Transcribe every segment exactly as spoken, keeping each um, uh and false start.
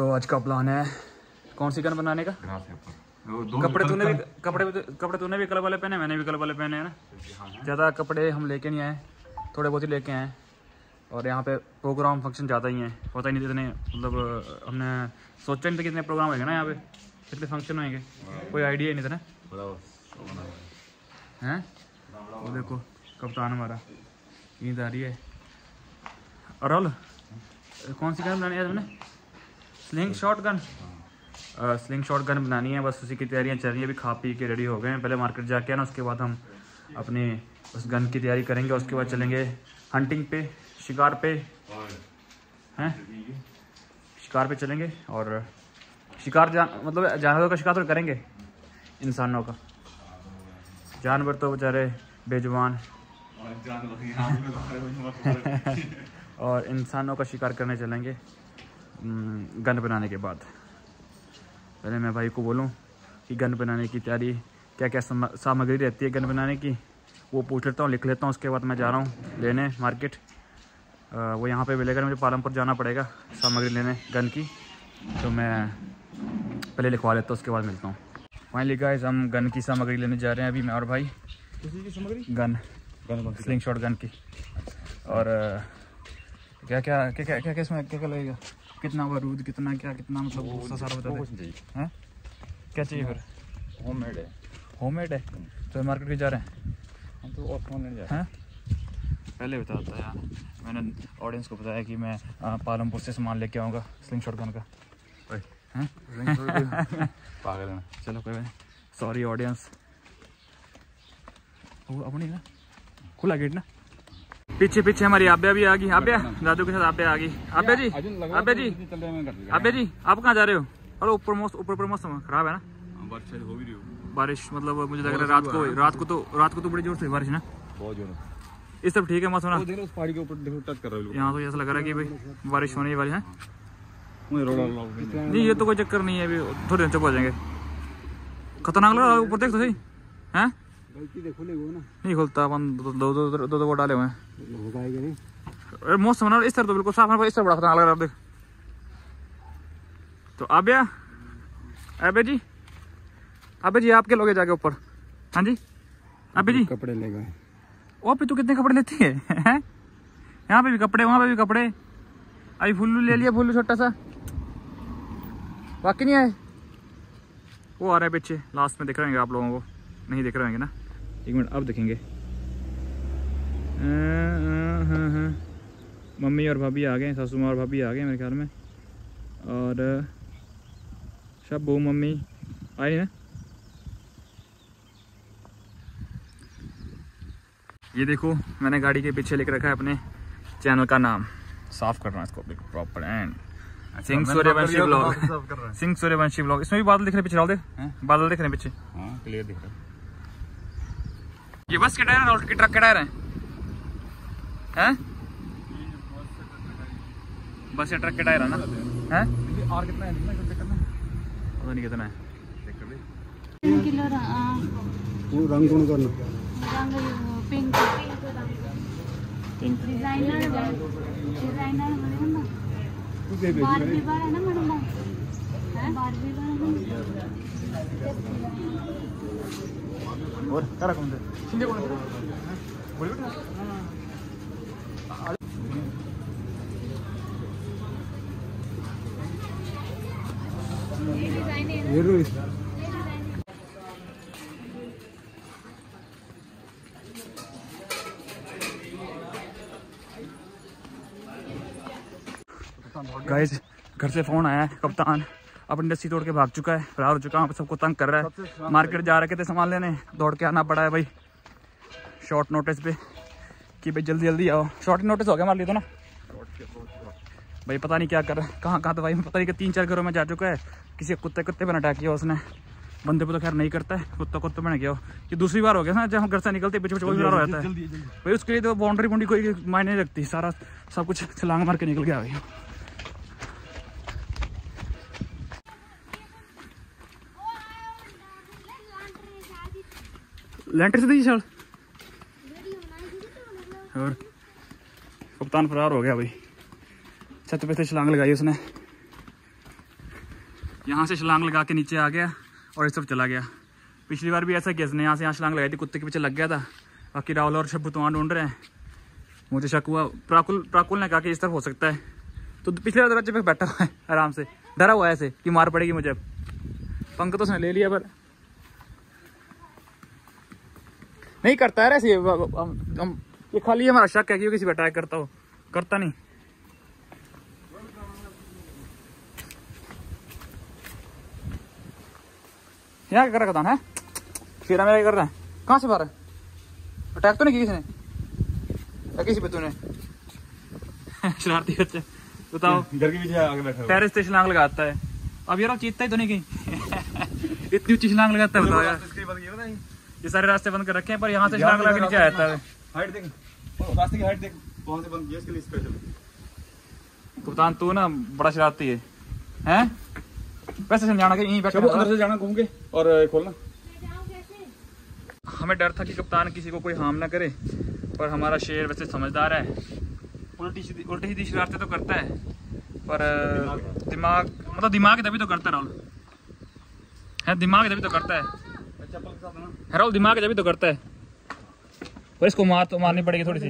तो आज का प्लान है कौन सी गन बनाने का। कपड़े तूने भी कपड़े कपड़े तूने भी कलर वाले पहने, मैंने भी कलर वाले पहने हैं ना। ज़्यादा कपड़े हम लेके नहीं आए, थोड़े बहुत ही लेके आए। और यहाँ पे प्रोग्राम फंक्शन ज़्यादा ही हैं, पता ही नहीं कितने, मतलब हमने सोचा नहीं था कितने प्रोग्राम होंगे ना यहाँ पे, कितने फंक्शन होंगे, कोई आइडिया ही नहीं था ना। हैं वो देखो कप्तान हमारा नींद आ रही है। अरल कौन सी गन बनानी है तुमने? Slingshot gun. Slingshot gun बनानी है, बस उसी की तैयारियां चल रही है। अभी खा पी के रेडी हो गए हैं, पहले मार्केट जाके ना, उसके बाद हम अपनी उस गन की तैयारी करेंगे। उसके बाद चलेंगे हंटिंग पे, शिकार पे हैं, शिकार पे चलेंगे। और शिकार जान मतलब जानवरों का शिकार तो करेंगे, इंसानों का। जानवर तो बेचारे बेजुबान और इंसानों का शिकार करने चलेंगे गन बनाने के बाद। पहले मैं भाई को बोलूं कि गन बनाने की तैयारी क्या क्या सामग्री रहती है गन बनाने की, वो पूछ लेता हूँ, लिख लेता हूँ। उसके बाद मैं जा रहा हूँ लेने मार्केट। वो यहाँ पे मिलेगा, मुझे पालमपुर जाना पड़ेगा सामग्री लेने गन की, तो मैं पहले लिखवा लेता हूँ, उसके बाद मिलता हूँ। फाइनली गाइस हम गन की सामग्री लेने जा रहे हैं अभी, मैं और भाई। किसी की सामग्री? Gun gun slingshot gun की। और क्या क्या क्या क्या क्या क्या इसमें क्या क्या लगेगा, कितना बारूद, कितना क्या कितना, मतलब वो सारा बता दे। हैं क्या चाहिए फिर? होममेड है। होममेड है तो मार्केट भी जा रहे हैं हम तो और फोन लेने जा रहे हैं। पहले बताता यार, मैंने ऑडियंस को बताया कि मैं पालमपुर से सामान लेके आऊँगा स्लिंग शॉट गन का। हैं पागल है ना। चलो कोई नहीं, सॉरी ऑडियंस। वो अपनी ना खुला गेट ना। पीछे पीछे हमारी आब्या भी आ गई। आब्या दादू के साथ आब्या आ गई। आब्या जी आब्या जी आब्या जी आप कहाँ जा रहे हो? अरे ऊपर मौसम ऊपर ऊपर मौसम खराब है ना, बारिश हो भी रही हो। बारिश मतलब मुझे लग रहा है रात को रात को तो रात को तो बड़ी जोर से बारिश ना, बहुत जोर। इस सब ठीक है मौसम ना, उस पहाड़ी के ऊपर देखो टच कर रहा है। यहाँ तो ऐसा लग रहा है कि भाई बारिश होने वाली है। नहीं ये तो कोई चक्कर नहीं है, अभी थोड़ी देर चुप हो जाएंगे। खतरनाक लग रहा है ऊपर, देख तो सही हैं। नहीं खुलता, अपन दो दो दो दो दो डाले हुए हैं। मौसम ना इस तरह तो बिल्कुल साफ है, इस तरह बड़ा खतरनाक लग रहा है। देख तो आब्या आब्या जी आब्या जी आप क्या लोगे जाके ऊपर? हाँ जी आब्या जी कपड़े ले गए। ओ पे तू कितने कपड़े लेती है? यहाँ पे भी कपड़े, वहाँ पे भी कपड़े। अभी फुल्लू ले लिया, फुल्लू छोटा सा, बाकी नहीं आए। वो आ रहा है पीछे, लास्ट में दिख रहे होंगे आप लोगों को, नहीं दिख रहे होंगे ना, एक मिनट अब दिखेंगे। मम्मी और भाभी आ गए, सासू माँ और भाभी आ गए मेरे ख्याल में। और शब्बू मम्मी आई ना। ये देखो मैंने गाड़ी के पीछे लिख रखा है अपने चैनल का नाम, साफ करना इसको proper and Singh Suryavanshi blog, Singh Suryavanshi blog. इसमें भी बादल दिख रहे पीछे, डाल दे बादल दिख रहे पीछे। हाँ क्लियर दिख रहा है। ये बस के टायर है और ट्रक के टायर हैं? हैं बस या ट्रक के टायर है ना? हैं और कितना है? पता नहीं कितना है। तीन किलो वो रंग कौन करना? रंग पिंक पिंक डिजाइनर डिजाइनर है ना, बारबी बार है ना मैडम, है बारबी बार और तारा कौन से शिंदे कौन से बोल बेटा। ये डिजाइन है ये रो गाइस घर से फोन आया है, कप्तान अपनी रस्सी तोड़ के भाग चुका है, फरार हो चुका है, सबको तंग कर रहा है। मार्केट जा रहे थे सामान लेने, दौड़ के आना पड़ा है भाई शॉर्ट नोटिस पे कि भाई जल्दी जल्दी आओ। शॉर्ट नोटिस हो गया हमारे लिए तो ना भाई, पता नहीं क्या कर रहा है, कहाँ कहाँ तो भाई पता नहीं कि तीन चार घरों में जा चुका है। किसी कुत्ते कुत्ते पर अटैक किया उसने, बंदे पे तो खैर नहीं करता है, कुत्ता कुत्ते में गया। ये दूसरी बार हो गया ना जब हम घर से निकलते पीछे पीछे बार हो जाता है भाई। उसके लिए तो बाउंड्री बुंड्री कोई मायने नहीं रखती, सारा सब कुछ छलांग मार के निकल गया भाई। लेंटर से दी चल, और कप्तान फरार हो गया भाई। छत पे से छलांग लगाई उसने, यहाँ से छलांग लगा के नीचे आ गया और इस तरफ चला गया। पिछली बार भी ऐसा किया इसने, यहाँ से यहाँ छलांग लगाई थी, कुत्ते के पीछे लग गया था। बाकी राहुल और शब्बू तो वहाँ ढूंढ रहे हैं। मुझे शक हुआ, प्राकुल प्राकुल ने कहा कि इस तरफ हो सकता है, तो पिछले दरवाजे पे बैठा हुआ है आराम से, डरा हुआ है ऐसे कि मार पड़ेगी मुझे। पंख तो उसने ले लिया पर नहीं करता है ऐसे। हम, हम ये खाली हमारा शक है कि किसी पर अटैक करता हो, करता नहीं। यहाँ क्या कर रखा था है शेरा मेरा, क्या कर रहा है? कहाँ से मारा? अटैक तो नहीं किया किसी ने? किसी पे तूने? शरारती बच्चे, बताओ। घर के पीछे आगे बैठा टेरेस पे छलांग लगाता है। अब यार चीतता ही तो नहीं कहीं। इतनी ऊंची छलांग लगाता है, बताओ यार। ये सारे रास्ते बंद कर रखे हैं, पर यहाँ से छलांग लगा के नीचे आता है। हाइट देख, रास्ते की हाइट देख, वहां से बंद किया इसके लिए स्पेशल। कप्तान तू ना बड़ा शरारती है, हैं? वैसे समझाना कि यहीं बैठा चलो अंदर से जाना घूम के और खोलना। हमें डर था कि कप्तान किसी को कोई हार्म ना करे, पर हमारा शेर वैसे समझदार है। उल्टी सीधी उल्टी सीधी शरारतें तो करता है, पर दिमाग मतलब दिमाग तभी तो करता है राहुल, है दिमाग तभी तो करता है। राहुल दिमाग तभी तो करता है, पर इसको मार तो मारनी पड़ेगी थोड़ी सी।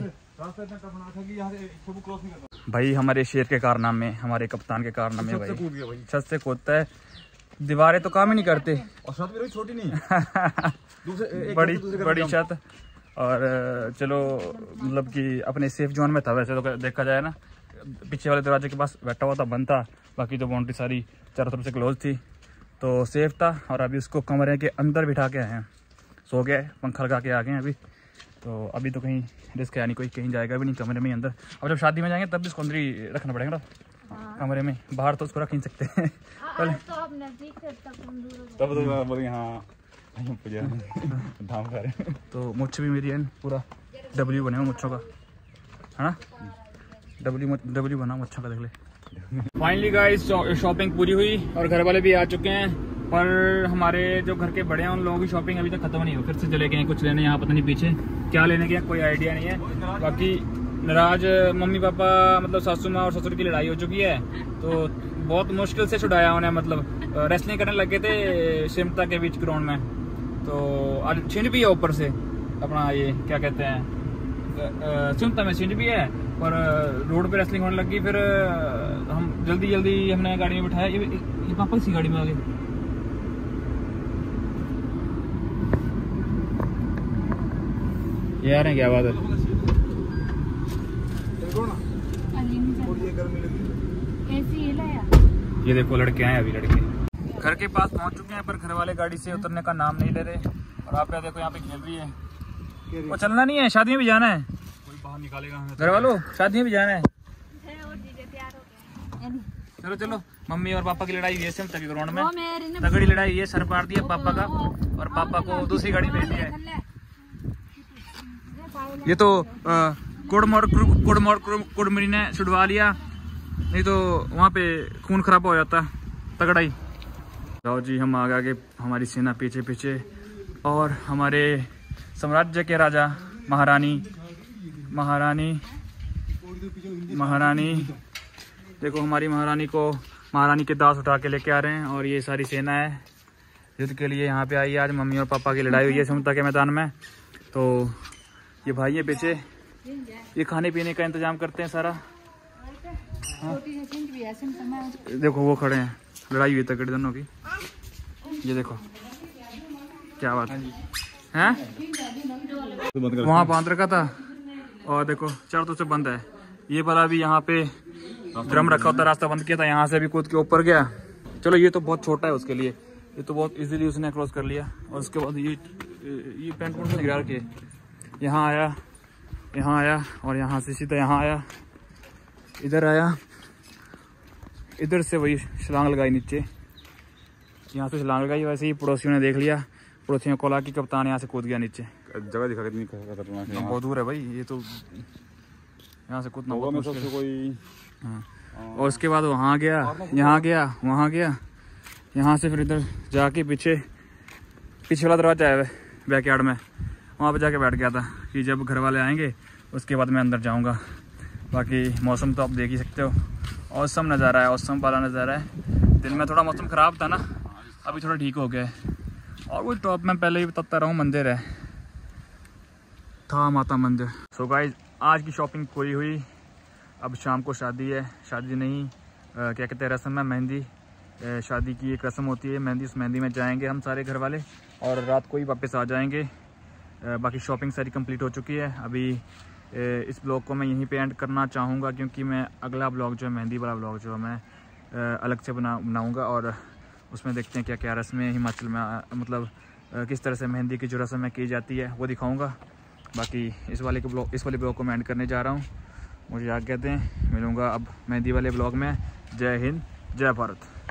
भाई हमारे शेर के कारनामे, हमारे कप्तान के कारनामे, भाई छत से कूदता है, दीवारें तो काम ही नहीं करते, और छत भी छोटी नहीं है। बड़ी बड़ी छत। और चलो मतलब कि अपने सेफ जोन में था वैसे तो देखा जाए ना, पीछे वाले दरवाजे के पास बैठा हुआ था, बंद था, बाकी तो बाउंड्री सारी चारों तरफ से क्लोज थी, तो सेफ था। और अभी उसको कमरे के अंदर बिठा के आए हैं, सो गया, पंखा लगा के आ गए हैं अभी। तो अभी तो कहीं रिस्क है नहीं, कोई कहीं जाएगा भी नहीं, कमरे में ही अंदर। अब जब शादी में जाएंगे तब भी उसको अंदर ही रखना पड़ेगा ना, कमरे में, बाहर तो उसको रख नहीं सकते। पहले तो आप नजदीक से तब हम दूर हो तब तो बोलेंगे हाँ धाम खा रहे। तो मुच्छ भी मेरी है पूरा डब्ल्यू बने हुआ मुच्छों का, है ना? डब्ल्यू डब्ल्यू बना मुच्छों का, देख ले। फाइनली गाइस शॉपिंग पूरी हुई और घर वाले भी आ चुके हैं, पर हमारे जो घर के बड़े हैं उन लोगों की शॉपिंग अभी तक खत्म नहीं हुई। फिर से चले गए कुछ लेने, यहाँ पता नहीं पीछे क्या लेने गए, कोई आइडिया नहीं है। बाकी नाराज मम्मी पापा, मतलब सासू माँ और ससुर की लड़ाई हो चुकी है, तो बहुत मुश्किल से छुड़ाया उन्हें। मतलब रेसलिंग करने लगे थे शिमता के बीच ग्राउंड में, तो आज छिंज भी है ऊपर से अपना, ये क्या कहते हैं, शिमता में छिंज भी है, पर रोड पे रेसलिंग होने लगी। फिर हम जल्दी जल्दी हमने गाड़ी में बिठाया, ये, ये पापा किसी गाड़ी में आ गए। ये आ रहे हैं, क्या बात है? ये देखो लड़के आए अभी, लड़के घर के पास पहुंच चुके हैं, पर घर वाले गाड़ी से उतरने का नाम नहीं ले रहे। और आप देखो यहाँ पे खेल रही है, वो चलना नहीं है, शादी में भी जाना है, कोई बाहर निकालेगा घर वालों, शादी में भी जाना है। चलो चलो, मम्मी और पापा की लड़ाई हुई है सिमता के ग्राउंड में, तगड़ी लड़ाई हुई है, सर पाड़ दिया पापा का, और पापा को दूसरी गाड़ी भेज दिया है। ये तो कुड़मोड़ कुड़मोड़ कुड़मरी ने छुड़वा लिया, नहीं तो वहाँ पे खून खराब हो जाता तगड़ा ही। जाओ जी, हम आगे आगे, हमारी सेना पीछे पीछे, और हमारे साम्राज्य के राजा महारानी महारानी महारानी देखो, हमारी महारानी को महारानी के दास उठा के लेके आ रहे हैं, और ये सारी सेना है युद्ध के लिए यहाँ पे आई है। आज मम्मी और पापा की लड़ाई हुई है सिमता के मैदान में, तो ये भाई है पीछे, ये खाने पीने का इंतजाम करते हैं सारा। हाँ? देखो वो खड़े हैं, लड़ाई हुई तगड़ी दोनों की, ये देखो क्या बात है, वहाँ बांध रखा था, और देखो चारों तरफ से बंद है। ये वाला भी यहाँ पे ड्रम रखा होता, रास्ता बंद किया था, यहाँ से भी कूद के ऊपर गया। चलो ये तो बहुत छोटा है उसके लिए, ये तो बहुत इजीली उसने क्रॉस कर लिया। और उसके बाद ये ये पेंट पेंट से गिरा के यहाँ आया, यहाँ आया, और यहाँ से सीधा यहाँ आया, इधर आया, इधर से वही छलांग लगाई नीचे, यहाँ से छलांग लगाई। वैसे ही पड़ोसियों ने देख लिया, पड़ोसियों को ला कि कप्तान यहाँ से कूद गया नीचे। जगह दिखा कितनी खतरनाक है, बहुत दूर है भाई, ये तो यहाँ से कूदना बहुत मुश्किल है। कोई हाँ, और उसके बाद वहाँ गया, यहाँ गया, वहाँ गया, यहाँ से फिर इधर जाके पीछे पीछे वाला दरवाजा है बैकयार्ड में, वहाँ पे जाके बैठ गया था कि जब घर वाले आएंगे उसके बाद मैं अंदर जाऊँगा। बाकी मौसम तो आप देख ही सकते हो, औसम नज़ारा है, औसम वाला नज़ारा है। दिन में थोड़ा मौसम ख़राब था ना, अभी थोड़ा ठीक हो गया है। और वो टॉप में पहले ही बताता रहा हूँ मंदिर है, था माता मंदिर। सो गाइस आज की शॉपिंग पूरी हुई। अब शाम को शादी है, शादी नहीं आ, क्या कहते हैं रस्म है, मेहंदी। आ, शादी की एक रस्म होती है मेहंदी, उस मेहंदी में जाएंगे हम सारे घर वाले और रात को ही वापस आ जाएंगे। आ, बाकी शॉपिंग सारी कंप्लीट हो चुकी है। अभी आ, इस ब्लॉग को मैं यहीं पे एंड करना चाहूँगा क्योंकि मैं अगला ब्लॉग जो है मेहंदी वाला ब्लॉग जो है मैं आ, अलग से बना बनाऊँगा और उसमें देखते हैं क्या क्या रस्में हिमाचल में आ, मतलब आ, किस तरह से मेहंदी की जो रस्म है की जाती है वो दिखाऊँगा। बाकी इस वाले के ब्लॉग इस वाले ब्लॉग को मैं एंड करने जा रहा हूँ। मुझे आज्ञा दें, मिलूँगा अब मेहंदी वाले ब्लॉग में। जय हिंद, जय भारत।